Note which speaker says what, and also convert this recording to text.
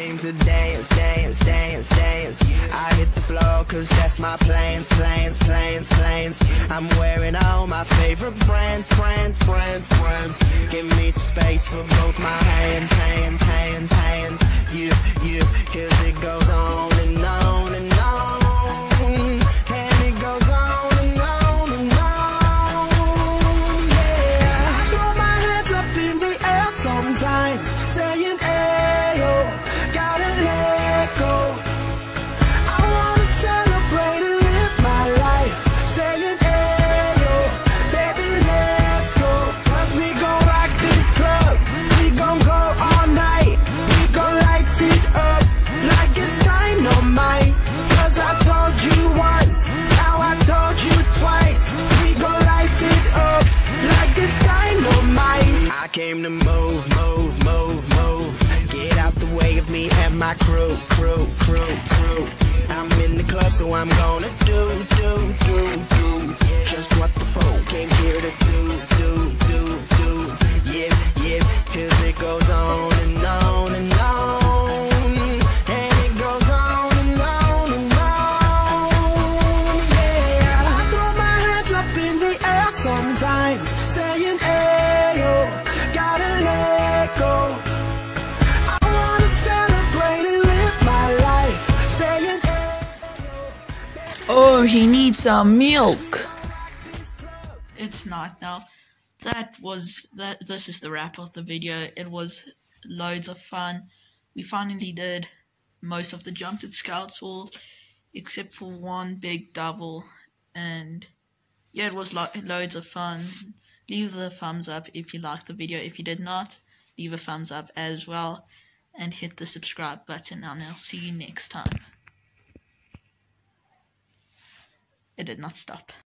Speaker 1: came to dance, dance, dance, dance. I hit the floor cause that's my plans, plans, plans, plans. I'm wearing all my favorite brands, brands, brands, brands. Give me some space for both my hands, hands, hands, hands. You, cause it goes on and on and on. And it goes on and on and on. Yeah, I throw my hands up in the air sometimes, saying, ayo, gotta let go. I wanna celebrate and live my life, saying, ayo, baby, let's go. Cause we gon' rock this club, we gon' go all night. We gon' light it up like it's dynamite. Cause I told you once, now I told you twice. We gon' light it up like it's dynamite. I came to move, move, move, move. Get out the way of me and my crew, crew, crew, crew. I'm in the club, so I'm gonna do just what the folk came here to do. Yeah, yeah, cause it goes on and on and on. And it goes on and on and on. Yeah, I throw my hands up in the air sometimes, saying, ayo, gotta let go. I wanna celebrate and live my life, saying,
Speaker 2: Oh, he needs some milk. It's not now. This is the wrap of the video. It was loads of fun. We finally did most of the jumps at Scouts Hall, except for one big double. And yeah, it was loads of fun. Leave the thumbs up if you liked the video. If you did not, leave a thumbs up as well. And hit the subscribe button, and I'll see you next time. It did not stop.